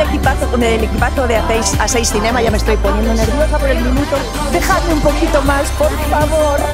el equipazo de A6 Cinema. Ya me estoy poniendo nerviosa por el minuto. Dejadme un poquito más, por favor.